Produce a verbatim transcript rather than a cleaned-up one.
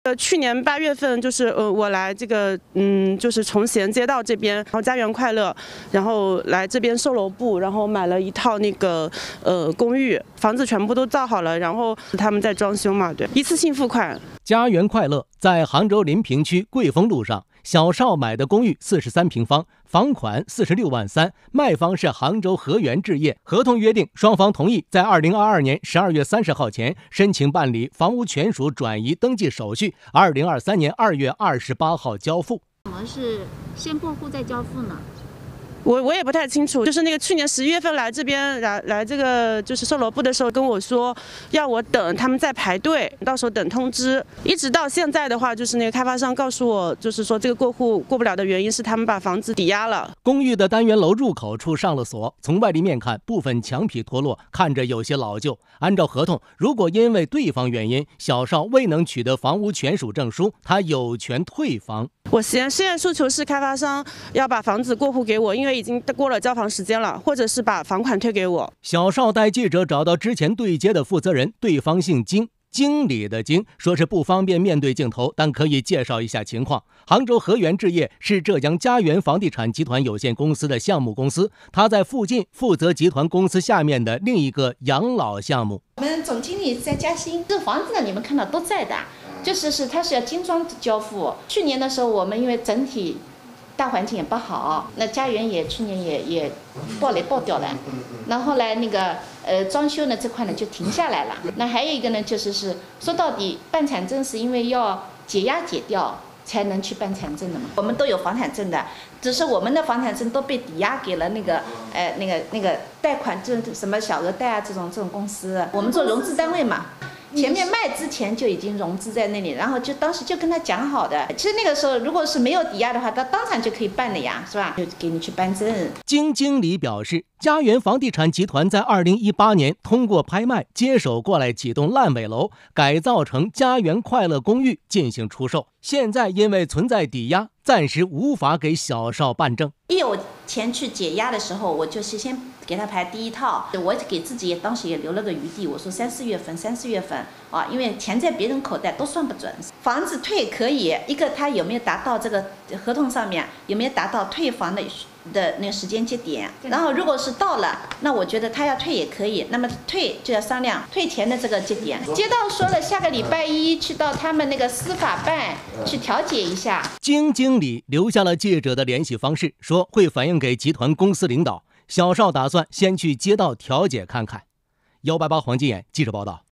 呃，去年八月份就是呃，我来这个嗯，就是从贤街道这边，然后家园快乐，然后来这边售楼部，然后买了一套那个呃公寓，房子全部都造好了，然后他们在装修嘛，对，一次性付款。 家园快乐在杭州临平区桂峰路上，小邵买的公寓四十三平方，房款四十六万三，卖方是杭州和源置业，合同约定双方同意在二零二二年十二月三十号前申请办理房屋权属转移登记手续，二零二三年二月二十八号交付。 怎么是先过户再交付呢？ 我我也不太清楚，就是那个去年十一月份来这边来来这个就是售楼部的时候跟我说，要我等他们在排队，到时候等通知。一直到现在的话，就是那个开发商告诉我，就是说这个过户过不了的原因是他们把房子抵押了。 公寓的单元楼入口处上了锁，从外立面看，部分墙皮脱落，看着有些老旧。按照合同，如果因为对方原因，小邵未能取得房屋权属证书，他有权退房。 我现现在诉求是开发商要把房子过户给我，因为已经过了交房时间了，或者是把房款退给我。 小邵带记者找到之前对接的负责人，对方姓金，经理的经，说是不方便面对镜头，但可以介绍一下情况。杭州和源置业是浙江家园房地产集团有限公司的项目公司，他在附近负责集团公司下面的另一个养老项目。 我们总经理在嘉兴，这房子呢，你们看到都在的。就是是它是要精装交付。去年的时候，我们因为整体大环境也不好，那家园也去年也也爆雷爆掉了，然后呢那个呃装修呢这块呢就停下来了。那还有一个呢就是是说到底办产证是因为要解押解掉才能去办产证的嘛。我们都有房产证的，只是我们的房产证都被抵押给了那个呃那个那个贷款证什么小额贷啊这种这种公司，我们做融资单位嘛。前面卖之前就已经融资在那里，然后就当时就跟他讲好的。其实那个时候如果是没有抵押的话，他当场就可以办了呀，是吧？就给你去办证。 经经理表示，家园房地产集团在二零一八年通过拍卖接手过来几栋烂尾楼，改造成家园快乐公寓进行出售。现在因为存在抵押，暂时无法给小邵办证。 一有钱去解押的时候，我就是先给他排第一套，我给自己也当时也留了个余地，我说三四月份，三四月份啊，因为钱在别人口袋都算不准。房子退可以，一个他有没有达到这个合同上面有没有达到退房的的那个时间节点，然后如果是到了，那我觉得他要退也可以，那么退就要商量退钱的这个节点。街道说了，下个礼拜一去到他们那个司法办去调解一下。 经经理留下了记者的联系方式，说会反映给集团公司领导。小邵打算先去街道调解看看。幺八八黄金眼记者报道。